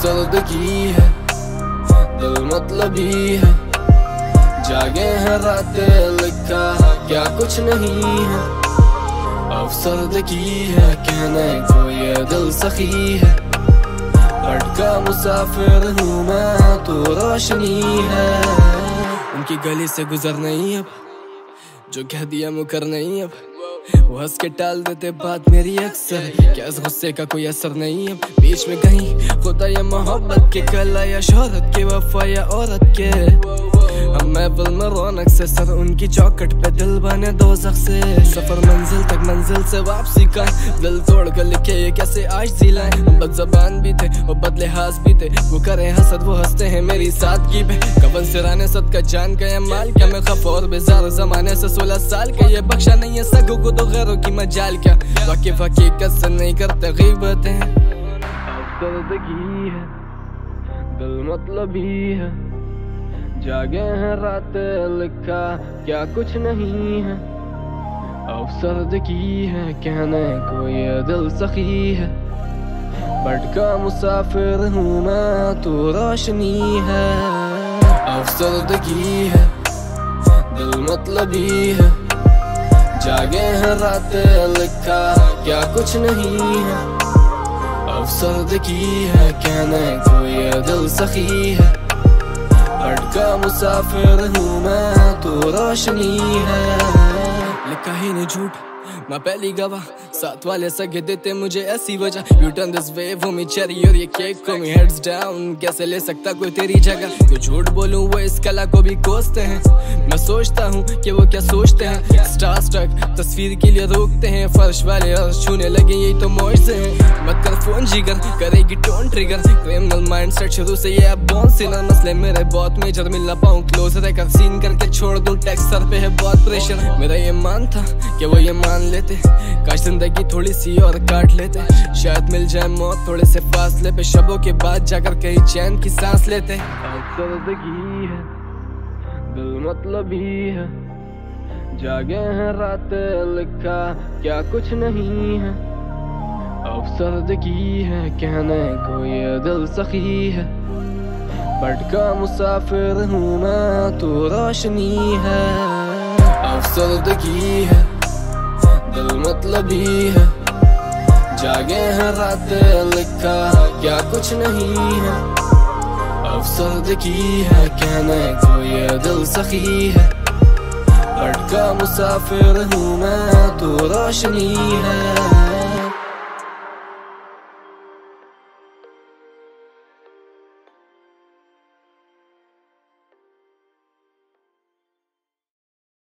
अफसरदगी है, दिल मतलबी है, जागे हैं रातें, लिखा क्या कुछ नहीं है। अफसरदगी है, कहने को ये दिल सखी है, भटका मुसाफिर हूँ मैं, तो रोशनी है। उनकी गली से गुजर नहीं अब, जो कह दिया मुकर नहीं अब, वो हंस के टाल देते बात मेरी अक्सर, क्या इस गुस्से का कोई असर नहीं अब। बीच में कहीं खुदा या मोहब्बत के कला या शोहरत के, वफा या औरत के, हम महफिल में रौनक से, सर उनकी चौखट पे दिल बने दोज़ख से। सफर मंजिल तक, मंजिल से वापसी का, दिल तोड़ कर लिखे ये कैसे आज जिलाएं। बदज़बान भी थे वो बदलिहाज भी थे, वो करें हसद वो हंसते हैं मेरी सादगी पे। कबन सिराने सद का जान का माल क्या, मैं खफ और बेजार जमाने से 16 साल का, ये बख्शा नहीं है सगों को तो गैरों की मजाल क्या। वाकिफ हकीकत से नहीं करते गीबतें। अफसरदगी है, दिल मतलबी है, जागे हैं रातें, लिखा क्या कुछ नहीं है। अफसरदगी है, कहने को ये दिल सखी है, भटका मुसाफिर हूँ मैं, तो रोशनी है। अफसरदगी है, दिल मतलबी है, जागे हैं रातें, लिखा क्या कुछ नहीं है। अफसरदगी है, कहने को ये दिल सखी है, भटका मुसाफिर हूँ मैं, तो रोशनी है। लिखा ही नहीं झूठ मैं पहली गवाह, साथ वाले सगे देते मुझे ऐसी वजह। यू टर्न दिस वे वो मी चेरी और ये केक को मी हेड्स डाउन, कैसे ले सकता कोई तेरी जगह। जो झूठ बोलूं वो इस कला को भी कोसते हैं, मैं सोचता हूँ कि वो क्या सोचते हैं। स्टार स्ट्रक तस्वीर के लिए रोकते हैं, फर्श वाले अर्श छूने लगे यही तो मौजज़े हैं। मत कर फोन जिगर, करेगी टोन ट्रिगर, क्रिमिनल माइंडसेट शुरू से ये अब बॉन्ड सिनर। मसले मेरे बहुत मेजर, मिल ना पाऊँ क्लोज रहकर, सीन करके छोड़ दूं टेक्स्ट, सर पे है बहुत प्रेशर। मेरा ये मान था कि वो ये मान लेते, काश जिंदगी थोड़ी सी और काट लेते, शायद मिल जाए मौत थोड़े से फासले पे, शबों के बाद जाकर कहीं चैन की सांस लेते। अफसरदगी है, दिल मतलबी है, जागे हैं रातें, लिखा क्या कुछ नहीं है। अफसरदगी है, कहने को ये दिल सखी है, भटका मुसाफिर हूँ मैं, तो रोशनी है। अफसरदगी है, दिल मतलबी है, जागे हैं रातें, लिखा क्या कुछ नहीं है। अफसरदगी है, कहने को ये दिल सखी है, भटका मुसाफिर हूँ मैं, तो रोशनी है।